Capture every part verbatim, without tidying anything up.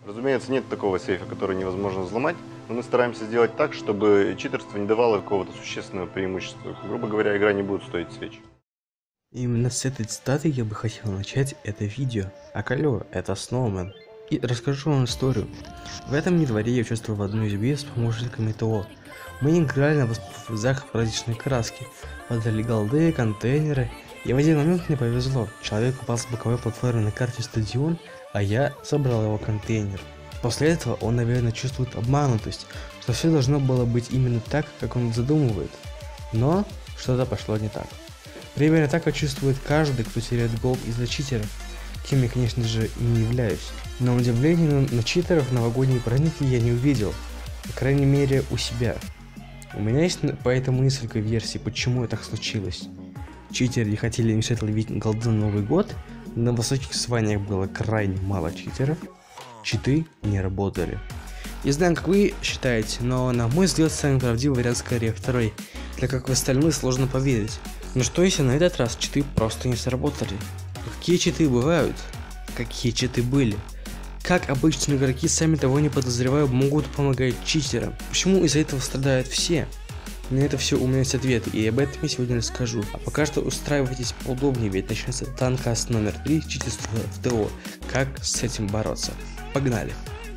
Разумеется, нет такого сейфа, который невозможно взломать, но мы стараемся сделать так, чтобы читерство не давало какого-то существенного преимущества. Грубо говоря, игра не будет стоить свеч. Именно с этой цитаты я бы хотел начать это видео. Акалё, это Сноумен. И расскажу вам историю. В этом дворе я участвовал в одной из битв с помощниками ТО. Мы играли на воспоминаниях в различные краски, подали голды, контейнеры, и в один момент мне повезло. Человек упал с боковой платформы на карте стадион, а я забрал его контейнер. После этого он, наверное, чувствует обманутость, что все должно было быть именно так, как он задумывает. Но что-то пошло не так. Примерно так чувствует каждый, кто теряет голд из-за читеров, кем я, конечно же, и не являюсь. На удивление, на, на читеров новогодние праздники я не увидел, по крайней мере, у себя. У меня есть поэтому несколько версий, почему так случилось. Читеры не хотели мешать ловить голду на Новый год, на высоких званиях было крайне мало читеров, читы не работали. Не знаю, как вы считаете, но на мой взгляд, самый правдивый вариант скорее второй, так как в остальное сложно поверить. Но что если на этот раз читы просто не сработали? Какие читы бывают? Какие читы были? Как обычные игроки, сами того не подозревая, могут помогать читерам? Почему из-за этого страдают все? На это все у меня есть ответы, и об этом я сегодня расскажу. А пока что устраивайтесь поудобнее, ведь начнется танкаст номер три, читерство в ТО. Как с этим бороться? Погнали!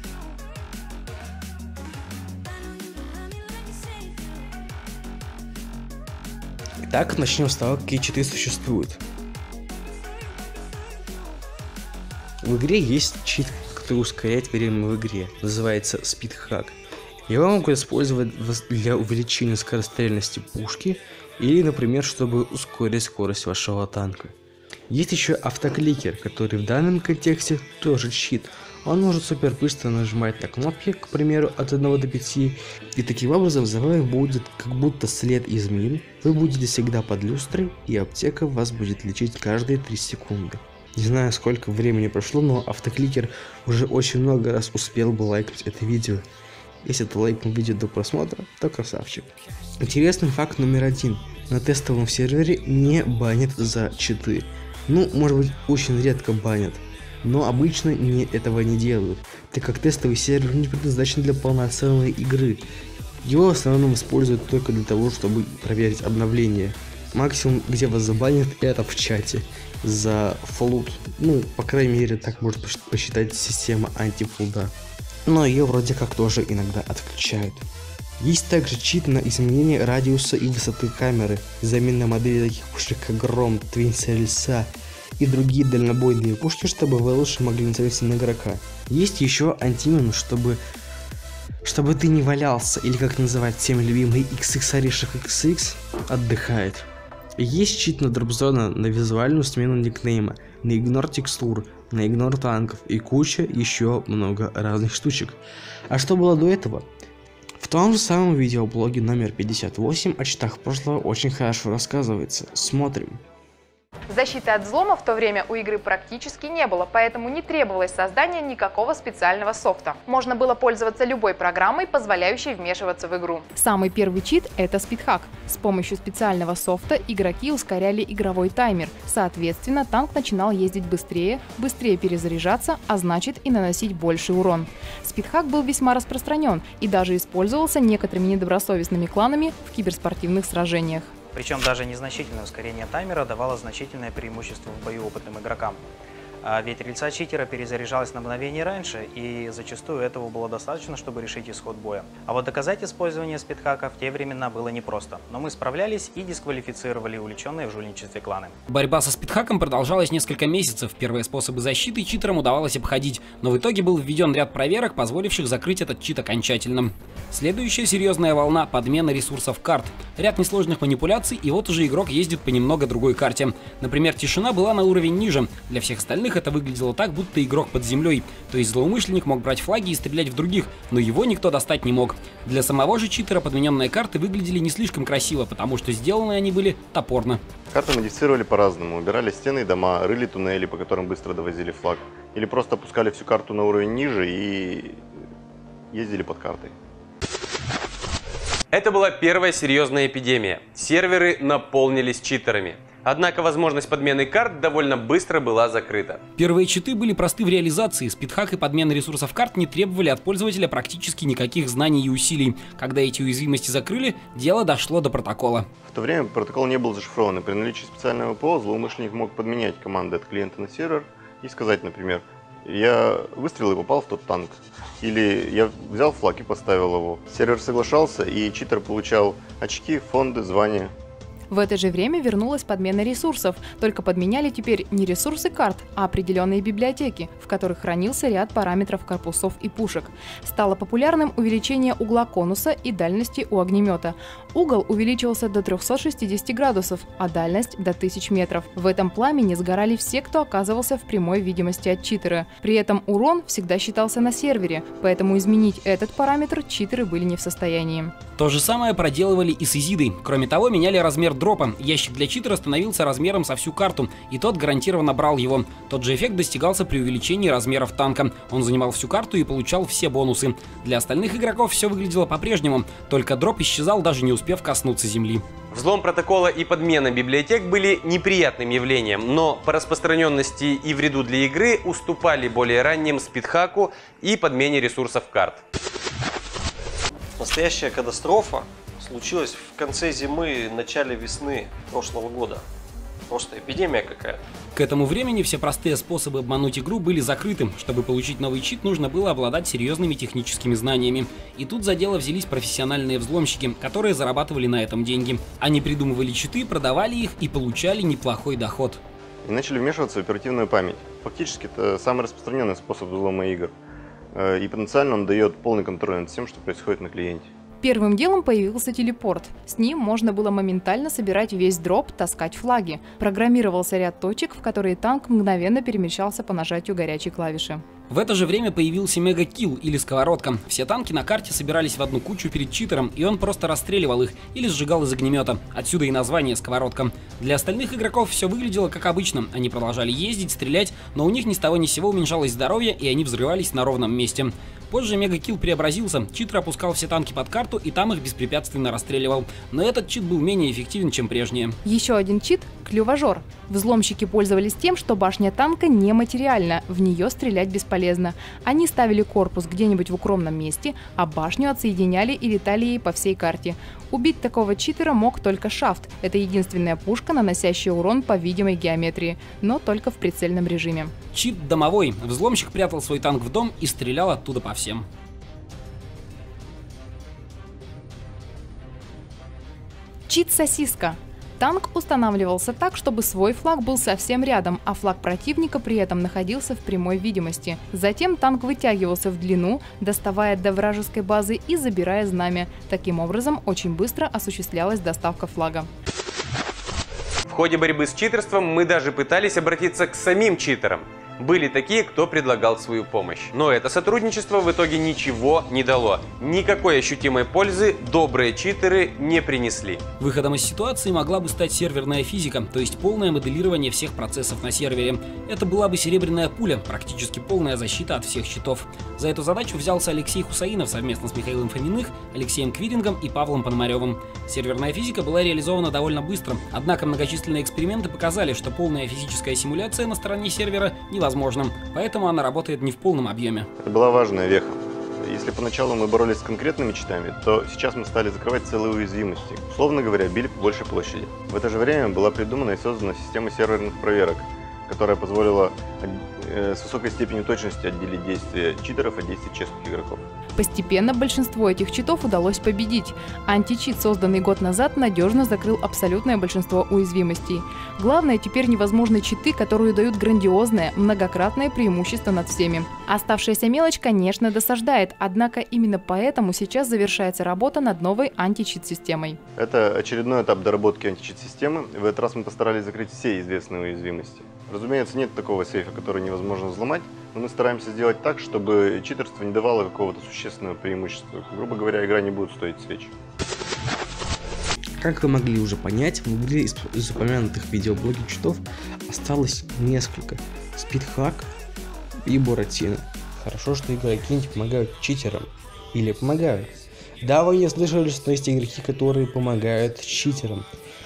Итак, начнем с того, какие читы существуют. В игре есть чит, который ускоряет время в игре, называется SpeedHack. Его могут использовать для увеличения скорострельности пушки или, например, чтобы ускорить скорость вашего танка. Есть еще автокликер, который в данном контексте тоже чит. Он может супер быстро нажимать на кнопки, к примеру, от одного до пяти, и таким образом за вами будет как будто след из мин, вы будете всегда под люстрой, и аптека вас будет лечить каждые три секунды. Не знаю, сколько времени прошло, но автокликер уже очень много раз успел бы лайкнуть это видео. Если ты лайкнул видео до просмотра, то красавчик. Интересный факт номер один. На тестовом сервере не банят за читы. Ну, может быть, очень редко банят. Но обычно не, этого не делают, так как тестовый сервер не предназначен для полноценной игры. Его в основном используют только для того, чтобы проверить обновления. Максимум, где вас забанят, это в чате за флут. Ну, по крайней мере, так может посчитать система антифлуда. Но ее вроде как тоже иногда отключают. Есть также чит на изменение радиуса и высоты камеры, замена модели таких пушек как Гром, Твинс Лиса и другие дальнобойные пушки, чтобы вы лучше могли нацелиться на игрока. Есть еще антимин, чтобы чтобы ты не валялся, или как называть всеми любимый икс икс орешек икс икс отдыхает. Есть чит на дропзона, на визуальную смену никнейма, на игнор текстур, на игнор танков и куча еще много разных штучек. А что было до этого? В том же самом видеоблоге номер пятьдесят восемь о читах прошлого очень хорошо рассказывается. Смотрим. Защиты от взлома в то время у игры практически не было, поэтому не требовалось создания никакого специального софта. Можно было пользоваться любой программой, позволяющей вмешиваться в игру. Самый первый чит – это SpeedHack. С помощью специального софта игроки ускоряли игровой таймер. Соответственно, танк начинал ездить быстрее, быстрее перезаряжаться, а значит и наносить больший урон. SpeedHack был весьма распространен и даже использовался некоторыми недобросовестными кланами в киберспортивных сражениях. Причем даже незначительное ускорение таймера давало значительное преимущество в бою опытным игрокам. А ведь рельса читера перезаряжалась на мгновение раньше, и зачастую этого было достаточно, чтобы решить исход боя. А вот доказать использование спидхака в те времена было непросто, но мы справлялись и дисквалифицировали увлеченные в жульничестве кланы. Борьба со спидхаком продолжалась несколько месяцев. Первые способы защиты читерам удавалось обходить, но в итоге был введен ряд проверок, позволивших закрыть этот чит окончательно. Следующая серьезная волна – подмена ресурсов карт. Ряд несложных манипуляций, и вот уже игрок ездит по немного другой карте. Например, тишина была на уровень ниже. Для всех остальных это выглядело так, будто игрок под землей. То есть злоумышленник мог брать флаги и стрелять в других, но его никто достать не мог. Для самого же читера подмененные карты выглядели не слишком красиво, потому что сделаны они были топорно. Карты модифицировали по-разному. Убирали стены и дома, рыли туннели, по которым быстро довозили флаг. Или просто опускали всю карту на уровень ниже и ездили под картой. Это была первая серьезная эпидемия. Серверы наполнились читерами. Однако возможность подмены карт довольно быстро была закрыта. Первые читы были просты в реализации. Спидхак и подмена ресурсов карт не требовали от пользователя практически никаких знаний и усилий. Когда эти уязвимости закрыли, дело дошло до протокола. В то время протокол не был зашифрован, и при наличии специального ПО злоумышленник мог подменять команды от клиента на сервер и сказать, например, я выстрелил и попал в тот танк. Или я взял флаг и поставил его. Сервер соглашался, и читер получал очки, фонды, звания. В это же время вернулась подмена ресурсов, только подменяли теперь не ресурсы карт, а определенные библиотеки, в которых хранился ряд параметров корпусов и пушек. Стало популярным увеличение угла конуса и дальности у огнемета. Угол увеличивался до трёхсот шестидесяти градусов, а дальность до тысячи метров. В этом пламени сгорали все, кто оказывался в прямой видимости от читера. При этом урон всегда считался на сервере, поэтому изменить этот параметр читеры были не в состоянии. То же самое проделывали и с Изидой. Кроме того, меняли размер дропа. Ящик для читера становился размером со всю карту, и тот гарантированно брал его. Тот же эффект достигался при увеличении размеров танка. Он занимал всю карту и получал все бонусы. Для остальных игроков все выглядело по-прежнему, только дроп исчезал, даже не успев коснуться земли. Взлом протокола и подмена библиотек были неприятным явлением, но по распространенности и вреду для игры уступали более ранним спидхаку и подмене ресурсов карт. Настоящая катастрофа случилась в конце зимы, начале весны прошлого года. Просто эпидемия какая-то. К этому времени все простые способы обмануть игру были закрыты. Чтобы получить новый чит, нужно было обладать серьезными техническими знаниями. И тут за дело взялись профессиональные взломщики, которые зарабатывали на этом деньги. Они придумывали читы, продавали их и получали неплохой доход. И начали вмешиваться в оперативную память. Фактически это самый распространенный способ взлома игр. И потенциально он дает полный контроль над всем, что происходит на клиенте. Первым делом появился телепорт. С ним можно было моментально собирать весь дроп, таскать флаги. Программировался ряд точек, в которые танк мгновенно перемещался по нажатию горячей клавиши. В это же время появился мега-килл или сковородка. Все танки на карте собирались в одну кучу перед читером, и он просто расстреливал их или сжигал из огнемета. Отсюда и название сковородка. Для остальных игроков все выглядело как обычно. Они продолжали ездить, стрелять, но у них ни с того ни с сего уменьшалось здоровье, и они взрывались на ровном месте. Позже мега-килл преобразился, читер опускал все танки под карту и там их беспрепятственно расстреливал. Но этот чит был менее эффективен, чем прежние. Еще один чит – клюважер. Взломщики пользовались тем, что башня танка нематериальна, в нее стрелять бесполезно. Они ставили корпус где-нибудь в укромном месте, а башню отсоединяли и летали ей по всей карте. Убить такого читера мог только шафт. Это единственная пушка, наносящая урон по видимой геометрии, но только в прицельном режиме. Чит домовой. Взломщик прятал свой танк в дом и стрелял оттуда по всем. Чит сосиска. Танк устанавливался так, чтобы свой флаг был совсем рядом, а флаг противника при этом находился в прямой видимости. Затем танк вытягивался в длину, доставая до вражеской базы и забирая знамя. Таким образом, очень быстро осуществлялась доставка флага. В ходе борьбы с читерством мы даже пытались обратиться к самим читерам. Были такие, кто предлагал свою помощь. Но это сотрудничество в итоге ничего не дало. Никакой ощутимой пользы добрые читеры не принесли. Выходом из ситуации могла бы стать серверная физика, то есть полное моделирование всех процессов на сервере. Это была бы серебряная пуля, практически полная защита от всех читов. За эту задачу взялся Алексей Хусаинов совместно с Михаилом Фоминых, Алексеем Квирингом и Павлом Пономаревым. Серверная физика была реализована довольно быстро, однако многочисленные эксперименты показали, что полная физическая симуляция на стороне сервера невозможна. Возможным, поэтому она работает не в полном объеме. Это была важная веха. Если поначалу мы боролись с конкретными читами, то сейчас мы стали закрывать целые уязвимости. Условно говоря, били по большей площади. В это же время была придумана и создана система серверных проверок, которая позволила с высокой степенью точности отделить действия читеров от действий честных игроков. Постепенно большинство этих читов удалось победить. Античит, созданный год назад, надежно закрыл абсолютное большинство уязвимостей. Главное теперь невозможны читы, которые дают грандиозное, многократное преимущество над всеми. Оставшаяся мелочь, конечно, досаждает, однако именно поэтому сейчас завершается работа над новой античит-системой. Это очередной этап доработки античит-системы. В этот раз мы постарались закрыть все известные уязвимости. Разумеется, нет такого сейфа, который невозможно взломать, но мы стараемся сделать так, чтобы читерство не давало какого-то существенного преимущества. Грубо говоря, игра не будет стоить свеч. Как вы могли уже понять, в игре из, из упомянутых видеоблоги читов осталось несколько. Спидхак и Буратино. Хорошо, что игроки не помогают читерам. Или помогают. Да, вы не слышали, что есть игроки, которые помогают читерам.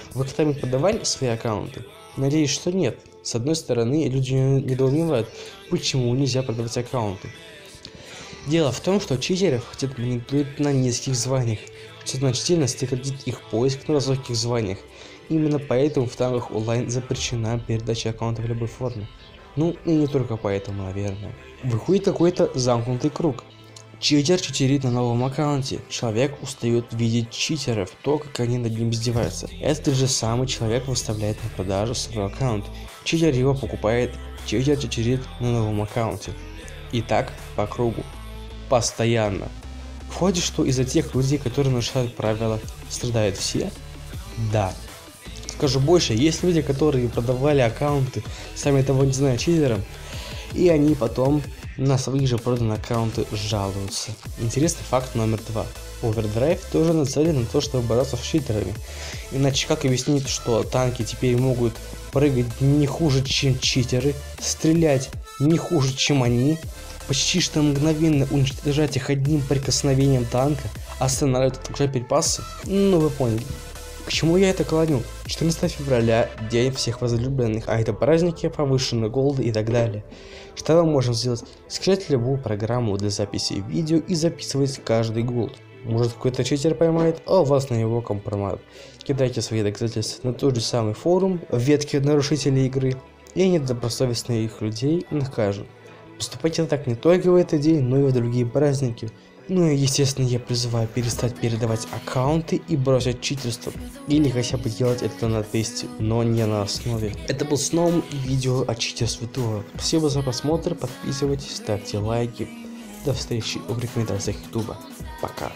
Вы когда-нибудь подавали свои аккаунты? Надеюсь, что нет. С одной стороны, люди недоумевают, почему нельзя продавать аккаунты. Дело в том, что читеров хотят манипулировать на низких званиях, что значительно сократит их поиск на высоких званиях. Именно поэтому в танках онлайн запрещена передача аккаунта в любой форме. Ну и не только поэтому, наверное. Выходит какой-то замкнутый круг. Читер читерит на новом аккаунте. Человек устает видеть читеров, то, как они над ним издеваются. Этот же самый человек выставляет на продажу свой аккаунт. Читер его покупает, читер читерит на новом аккаунте. И так по кругу. Постоянно. Входит, что из-за тех людей, которые нарушают правила, страдают все? Да. Скажу больше, есть люди, которые продавали аккаунты, сами того не зная, читерам, и они потом на свои же проданные аккаунты жалуются. Интересный факт номер два. Overdrive тоже нацелен на то, чтобы бороться с читерами. Иначе как объяснить, что танки теперь могут прыгать не хуже, чем читеры, стрелять не хуже, чем они, почти что мгновенно уничтожать их одним прикосновением танка, останавливать уже перепасы? Ну вы поняли. К чему я это клоню? четырнадцатого февраля, день всех возлюбленных, а это праздники, повышенные голода и так далее. Что мы можем сделать? Скачать любую программу для записи видео и записывать каждый голд. Может, какой-то читер поймает, а у вас на него компромат. Кидайте свои доказательства на тот же самый форум, в ветке нарушителей игры, и недобросовестных людей накажут. Поступайте так не только в этот день, но и в другие праздники. Ну и естественно я призываю перестать передавать аккаунты и бросить читерство. Или хотя бы делать это на тесте, но не на основе. Это был с новым видео о читерстве Тура. Спасибо за просмотр, подписывайтесь, ставьте лайки. До встречи в рекомендациях ютуба. Пока.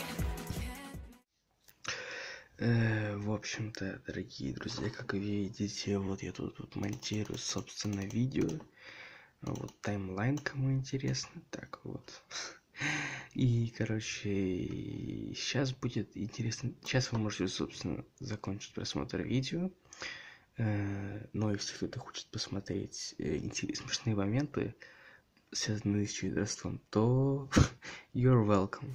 Э, в общем-то, дорогие друзья, как вы видите, вот я тут, тут монтирую собственно видео. Вот таймлайн, кому интересно. Так вот. И, короче, сейчас будет интересно. Сейчас вы можете, собственно, закончить просмотр видео. Но если кто-то хочет посмотреть интересные, смешные моменты, связанные с читерством, то you're welcome.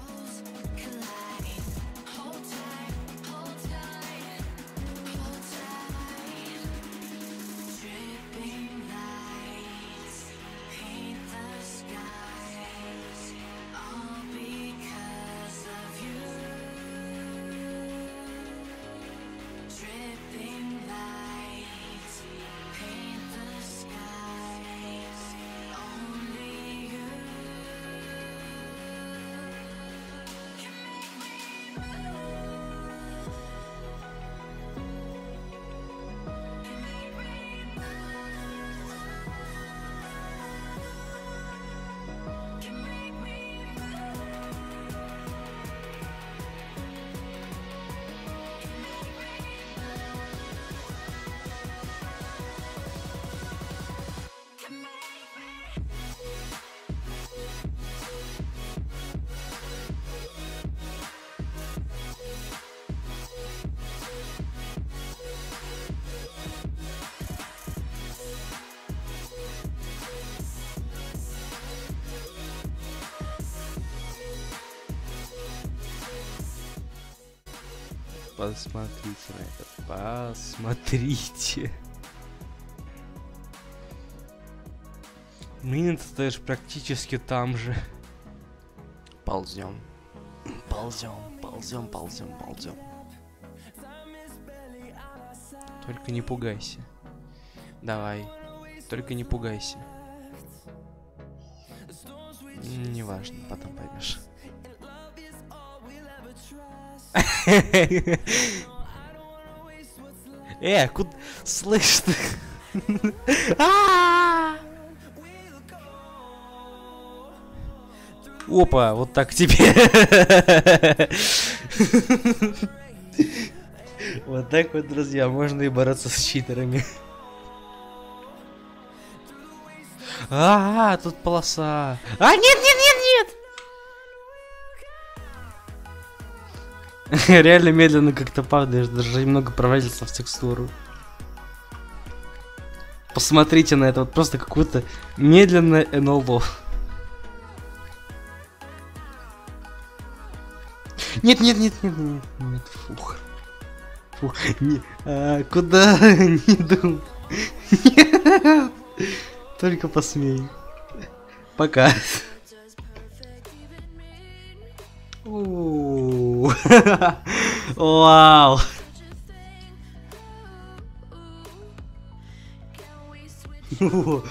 Посмотрите на это, посмотрите. Блин, ты стоишь практически там же. Ползем, ползем, ползем, ползем, ползем. Только не пугайся. Давай, только не пугайся. Неважно, потом поймешь. Э, куда? Слышь ты? Опа, вот так тебе. Вот так вот, друзья, можно и бороться с читерами. А, тут полоса. А, нет, нет, нет, нет! Реально медленно как-то падаешь, даже немного провалился в текстуру. Посмотрите на это, вот просто какое-то медленное эн эл о. Нет, нет, нет, нет, нет, нет, фух. Фу, не, а, куда? Не думай. Нет. Только посмей. Пока. У-у-у. Вау. О.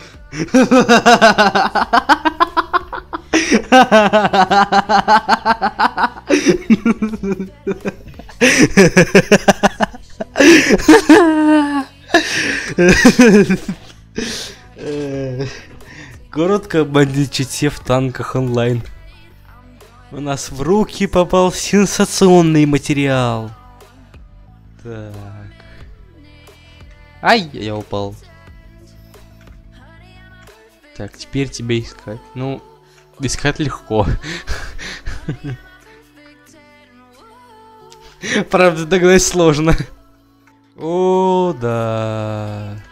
Коротко о бандитчице в танках онлайн. У нас в руки попал сенсационный материал. Так. Ай, я упал. Так, теперь тебя искать. Ну, искать легко. Правда, догнать сложно. О, да.